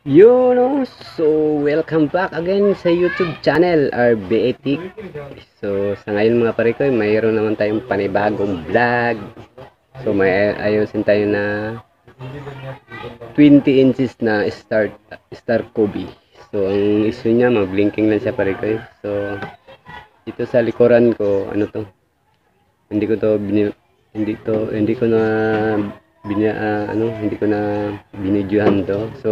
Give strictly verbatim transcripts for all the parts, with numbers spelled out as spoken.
You know, so welcome back again sa YouTube channel, R B A T. So sa ngayon mga pare ko, mayroon naman tayong panibagong vlog. So may ayusin tayo na twenty inches na start star coby. So ang issue niya, mag-blinking lang siya pare ko. So dito sa likuran ko, ano to? Hindi ko to bin, hindi to hindi ko na binya uh, ano hindi ko na binidyohan to. So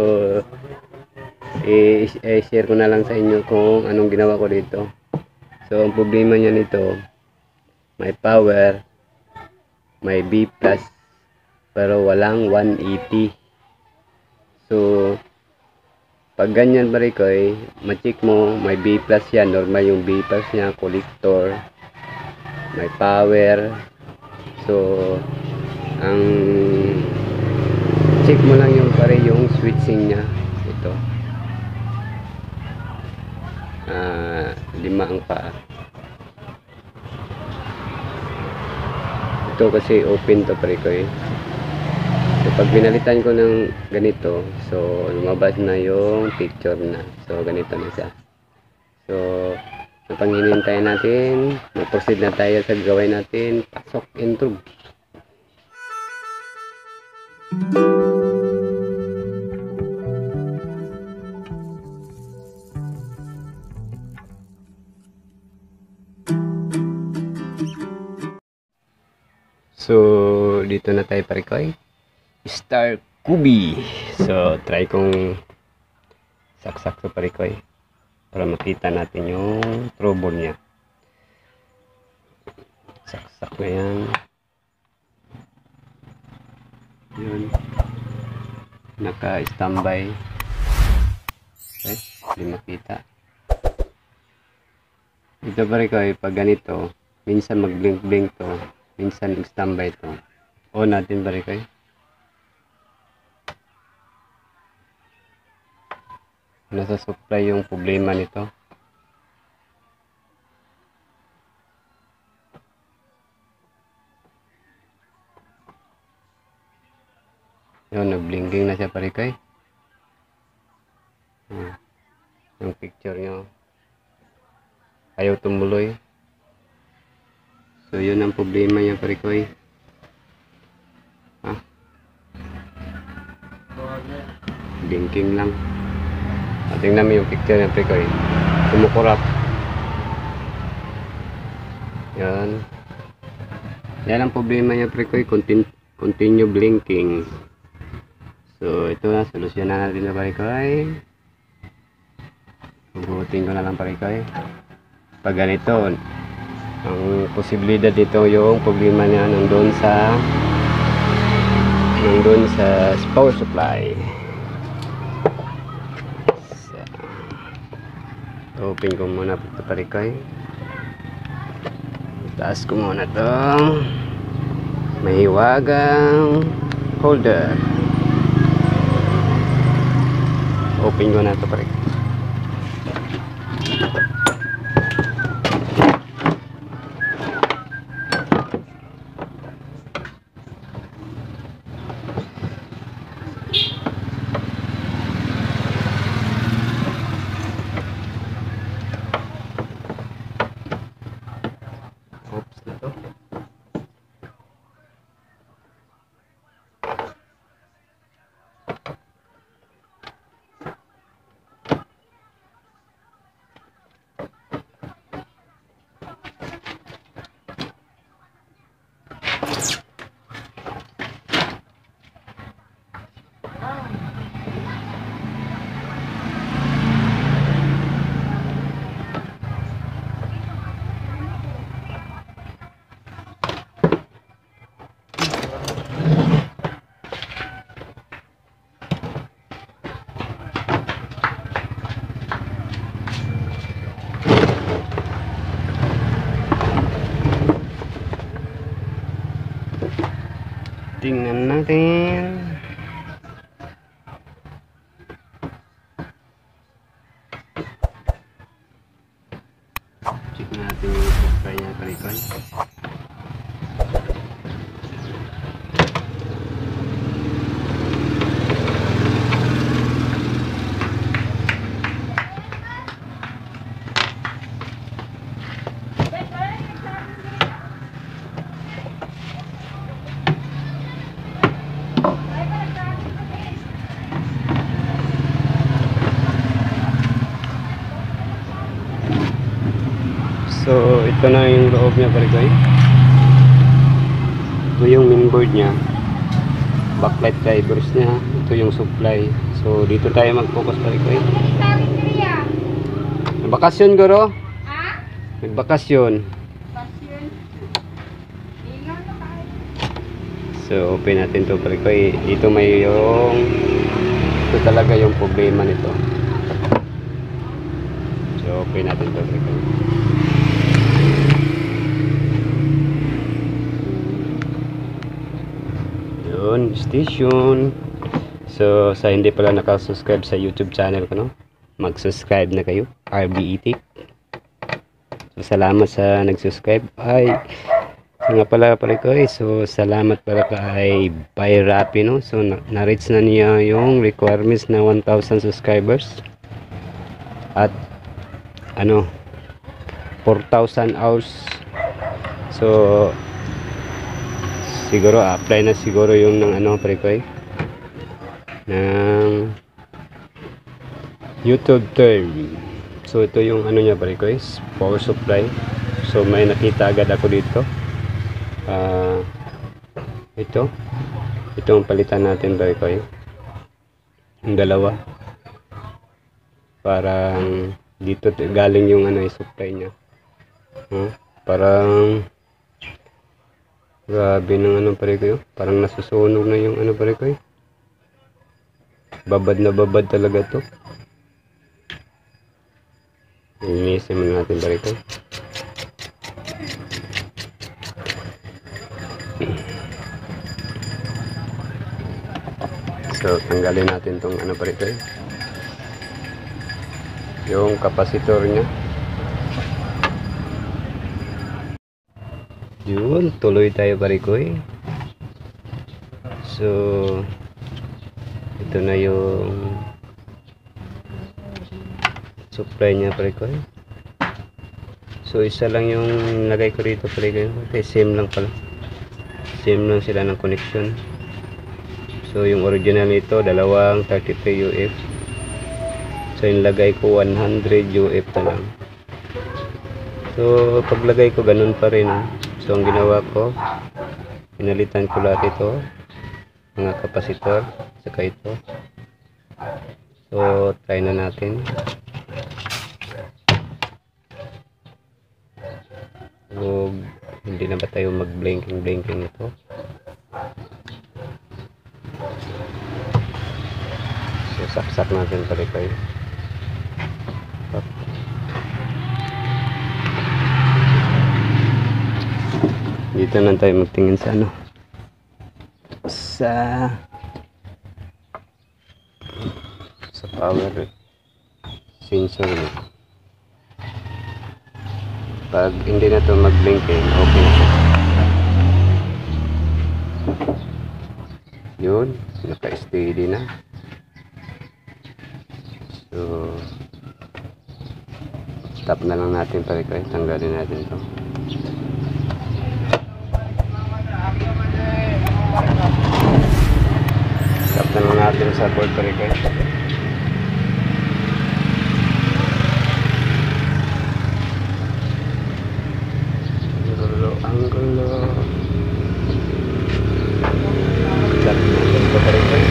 i-share ko na lang sa inyo kung anong ginawa ko dito. So ang problema niya nito, may power, may B plus, pero walang one eighty. So pag ganyan pare ko, eh, ma-check mo, may B plus yan, normal yung B plus niya, collector, may power. So ang check mo lang yung pare yung switching niya. Ito uh, lima ang paa. Ito kasi open to pare ko eh. So pag binalitan ko ng ganito, so lumabas na yung picture na. So ganito na siya. So napang hinihintay natin, mag-proceed na tayo sa gawin natin. Pasok, intro. So dito na tayo pare ko eh. Star coby. So try kong saksak to pare ko eh, para makita natin yung trouble niya. Saksak na yan. Yun, naka standby. Okay, hindi makita dito pare ko eh. Pag ganito, minsan mag blink blink to, minsan mag standby to. On natin pare ko eh. Nasa supply yung problema nito. Yun, nag-blinking na siya pare ko eh. Hmm. Yung picture nyo, ayaw tumuloy. So yun ang problema niya pare ko eh. Ah, blinking lang. At tingnan mo yung picture niya pare ko eh, kumukurap. Yan yan ang problema niya pare ko eh, continue, continue blinking. So ito na, solusyonan natin na pare ko eh. Hugutin ko na lang pare ko eh. Pag ganito, ang posibilidad dito yung problema niya nandun sa nandun sa power supply. So, open ko muna ito pare ko eh. Taas ko muna to, may hiwagang holder. Open ko na ito pare. Oops na to. Tingnan natin. Check natin yung supply niya pare ko. So ito na yung loob niya pare ko eh. Ito yung mainboard niya, backlight drivers niya, ito yung supply. So dito tayo mag-focus pare ko eh. Nagbakasyon guro? Ha? Nagbakasyon. So open natin to pare ko eh. Dito may yung ito talaga yung problema nito. So open natin to pare ko eh. Yun, station. So sa hindi pala nakasubscribe sa YouTube channel ko no, mag-subscribe na kayo, R B E Tech. So salamat sa nag-subscribe. Ay nga pala pala ko eh. So salamat pala kay Buy Rappi no. So na-reach na niya yung requirements na one thousand subscribers. At ano four thousand hours. So siguro apply na siguro yung ng ano pare ko eh, ng YouTube term. So ito yung ano niya pare ko eh, power supply. So may nakita agad ako dito. Uh, ito itong palitan natin pare ko eh, yung dalawa. Parang dito galing yung ano eh, supply niya. Huh? Parang grabe ng ano pare ko, parang nasusunog na yung ano pare ko eh. Babad na babad talaga to. Linisin muna natin pare ko. So tanggalin natin tong ano pare ko eh, yung kapasitor nya. Yun, tuloy tayo pare ko eh. So ito na yung supply nya pare ko eh. So isa lang yung nilagay ko dito pare ko eh. Same lang pala, same lang sila ng connection. So yung original nito dalawang thirty-three U F. So yung lagay ko one hundred U F na lang. So paglagay ko ganun pa rin. So ang ginawa ko, pinalitan ko lahat ito, mga kapasitor, saka ito. So try na natin. So hindi na ba tayo mag blinking blinking ito. So saksak natin pare ko. Dito lang tayo magtingin sa ano, sa sa power sensor nito. Pag hindi na to mag-blinking, okay na siya. Yun, naka-steady na. So stop na lang natin pare ko, tanggalin natin to. Stop na lang natin sa board pare ko. Angulo, angulo. Stop natin to pare ko.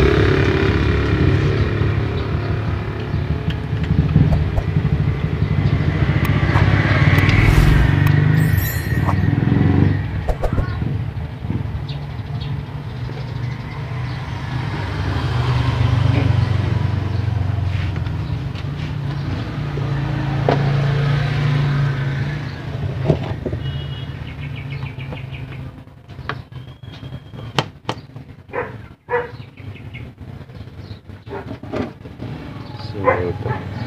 Ito.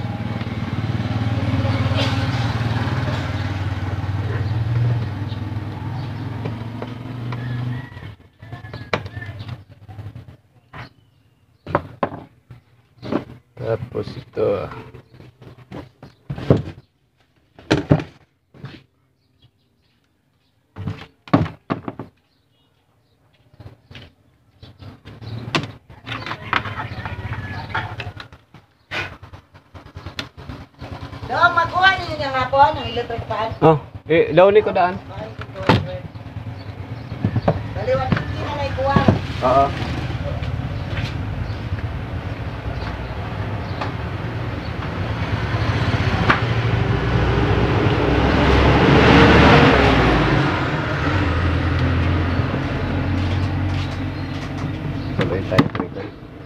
Tapos ito. Dong, magkuha ni niya nga po, ang electric fan. Oh, eh, daw ni ko daan. Daliwan, hindi na naikuha. Oo. Sabay tayo dito.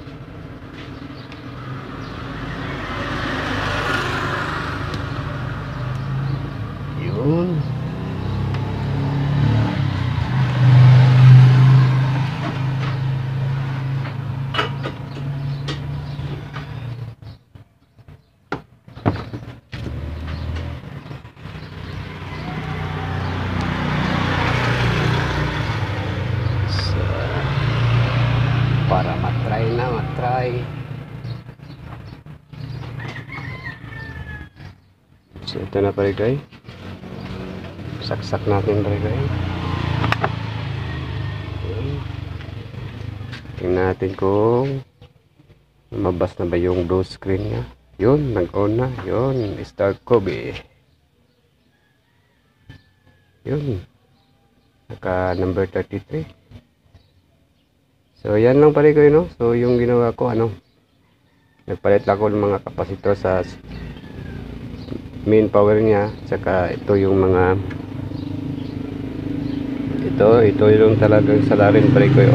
Yun. So, para matry na, matry. So, ito na pare guys. Saksak natin pare guys. Tingnan natin kung lumabas na ba yung blue screen niya. Yun, nag-on na. Yun, start coby. Yun. Naka number thirty-three. So, yan lang pare kayo, no? So, yung ginawa ko, ano, nagpalit lang ako ng mga kapasitor sa main power niya. Tsaka, ito yung mga ito, ito yung talagang salarin pare kayo.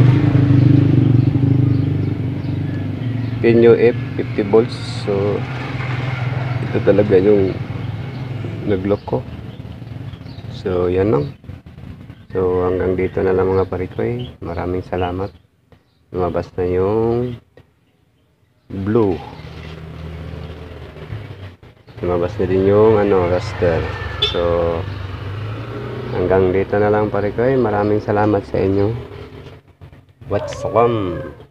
Pin U F fifty volts. So, ito talaga yung nag-lock ko. So, yan lang. So, hanggang dito na lang mga pare kayo. Maraming salamat. Lumabas na yung blue. Lumabas na din yung ano, raster. So, hanggang dito na lang pare ko. Maraming salamat sa inyo. What's up?